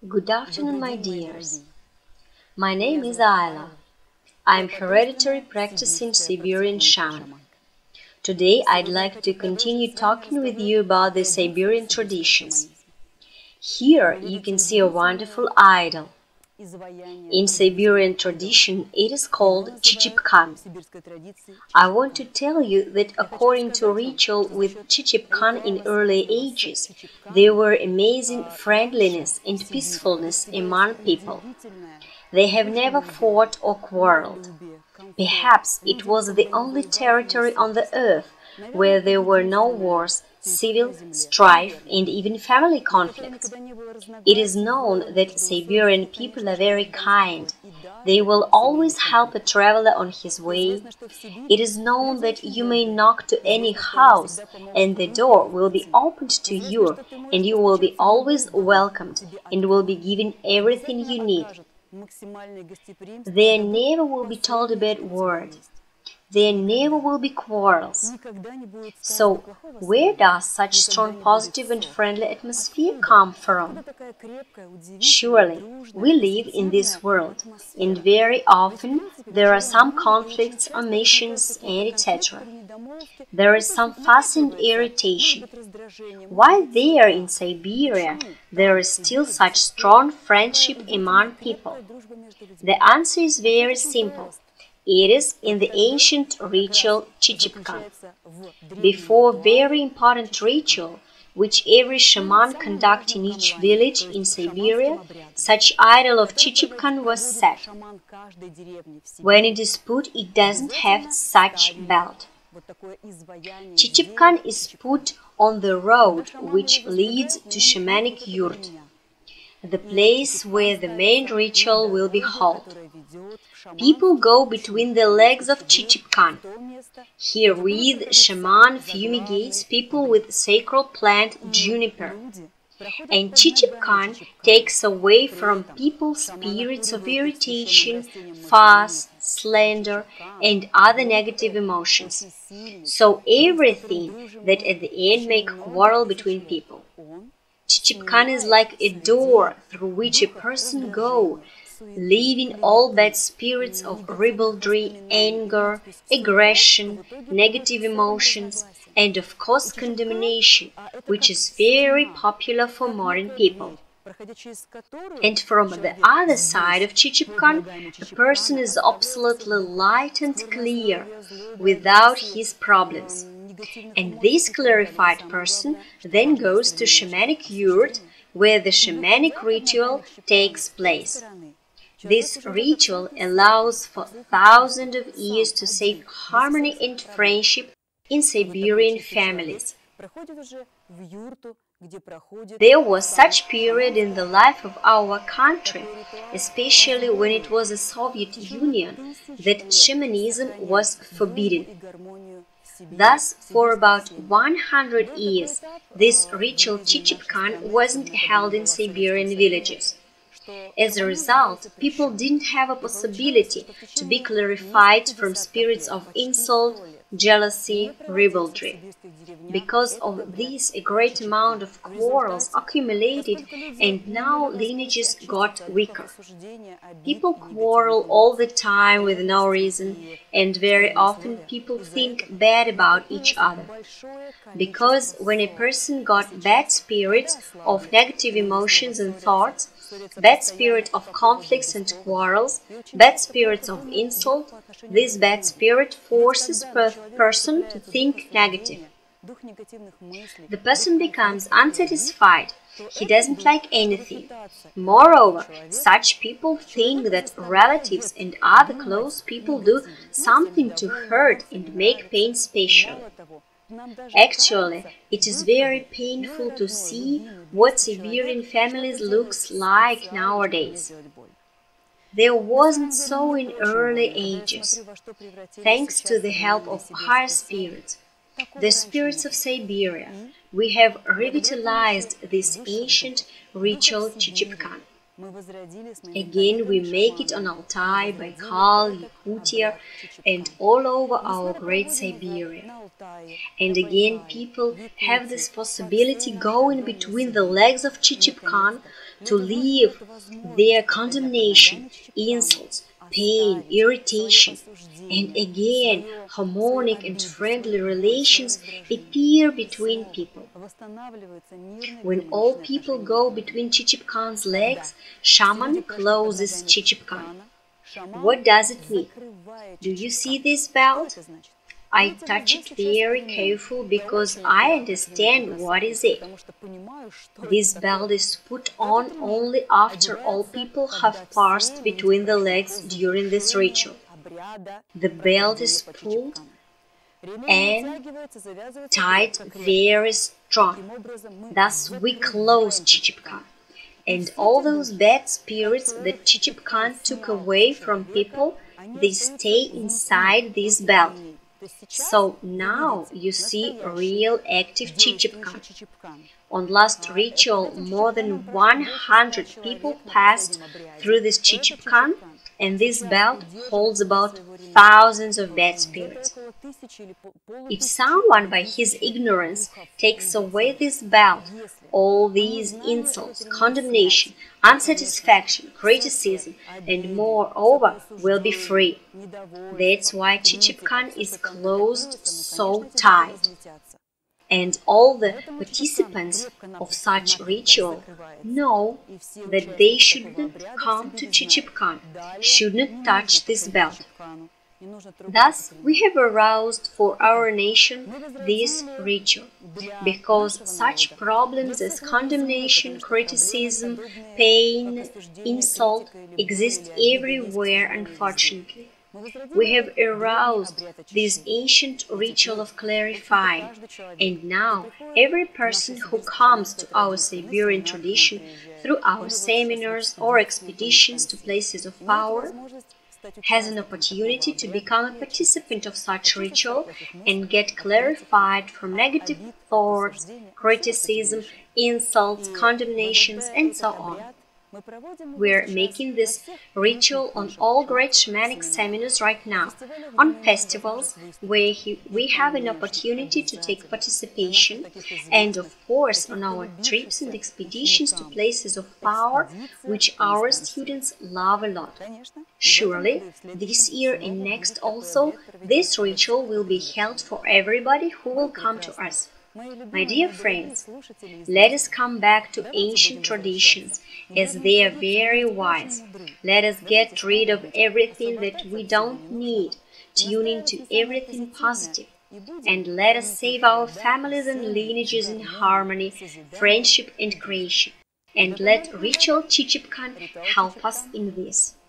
Good afternoon, my dears. My name is Ayla. I am hereditary practicing Siberian shaman. Today, I'd like to continue talking with you about the Siberian traditions. Here, you can see a wonderful idol. In Siberian tradition, it is called Chichip-Khan. I want to tell you that according to ritual with Chichip-Khan in early ages, there were amazing friendliness and peacefulness among people. They have never fought or quarreled. Perhaps it was the only territory on the earth where there were no wars, civil strife, and even family conflicts. It is known that Siberian people are very kind. They will always help a traveler on his way. It is known that you may knock to any house, and the door will be opened to you, and you will be always welcomed, and will be given everything you need. There never will be told a bad word. There never will be quarrels. So, where does such strong positive and friendly atmosphere come from? Surely, we live in this world, and very often there are some conflicts, omissions, and etc. There is some fuss and irritation. Why there in Siberia there is still such strong friendship among people? The answer is very simple. It is in the ancient ritual Chichip-Khan. Before very important ritual, which every shaman conducts in each village in Siberia, such idol of Chichip-Khan was set. When it is put, it doesn't have such belt. Chichip-Khan is put on the road which leads to shamanic yurt, the place where the main ritual will be held. People go between the legs of Chichip-Khan. Herewith, shaman fumigates people with sacred plant juniper. And Chichip-Khan takes away from people spirits of irritation, fuss, slander, and other negative emotions. So everything that at the end may quarrel between people. Chichip-Khan is like a door through which a person goes, leaving all bad spirits of ribaldry, anger, aggression, negative emotions, and of course condemnation, which is very popular for modern people. And from the other side of Chichip-Khan, a person is absolutely light and clear, without his problems. And this clarified person then goes to shamanic yurt, where the shamanic ritual takes place. This ritual allows for thousands of years to save harmony and friendship in Siberian families. There was such period in the life of our country, especially when it was a Soviet Union, that shamanism was forbidden. Thus, for about 100 years, this ritual Chichip-Khan wasn't held in Siberian villages. As a result, people didn't have a possibility to be clarified from spirits of insult, jealousy, ribaldry. Because of this, a great amount of quarrels accumulated, and now lineages got weaker. People quarrel all the time with no reason, and very often people think bad about each other. Because when a person got bad spirits of negative emotions and thoughts, bad spirit of conflicts and quarrels, bad spirits of insult, this bad spirit forces a person to think negative. The person becomes unsatisfied. He doesn't like anything. Moreover, such people think that relatives and other close people do something to hurt and make pain special. Actually, it is very painful to see what Siberian families looks like nowadays. There wasn't so in early ages. Thanks to the help of higher spirits, the spirits of Siberia, we have revitalized this ancient ritual Chichip-Khan. Again, we make it on Altai, Baikal, Yakutia, and all over our great Siberia. And again, people have this possibility going between the legs of Chichip Khan to leave their condemnation, insults, pain, irritation, and again, harmonic and friendly relations appear between people. When all people go between Chichip Khan's legs, shaman closes Chichip Khan. What does it mean? Do you see this belt? I touch it very carefully because I understand what is it. This belt is put on only after all people have passed between the legs during this ritual. The belt is pulled and tied very strong. Thus we close Chichip Khan. And all those bad spirits that Chichip Khan took away from people, they stay inside this belt. So now you see a real active Chichip Khan. On last ritual, more than 100 people passed through this Chichip Khan, and this belt holds about thousands of bad spirits. If someone by his ignorance takes away this belt, all these insults, condemnation, unsatisfaction, criticism, and moreover will be free. That's why Chichip Khan is closed so tight. And all the participants of such ritual know that they should not come to Chichip Khan, should not touch this belt. Thus, we have aroused for our nation this ritual, because such problems as condemnation, criticism, pain, insult exist everywhere, unfortunately. We have aroused this ancient ritual of clarifying, and now every person who comes to our Siberian tradition through our seminars or expeditions to places of power has an opportunity to become a participant of such ritual and get clarified from negative thoughts, criticism, insults, condemnations, and so on. We are making this ritual on all great shamanic seminars right now, on festivals where we have an opportunity to take participation, and of course on our trips and expeditions to places of power, which our students love a lot. Surely, this year and next also, this ritual will be held for everybody who will come to us. My dear friends, let us come back to ancient traditions, as they are very wise. Let us get rid of everything that we don't need, tune into everything positive, and let us save our families and lineages in harmony, friendship and creation. And let ritual Chichip Khan help us in this.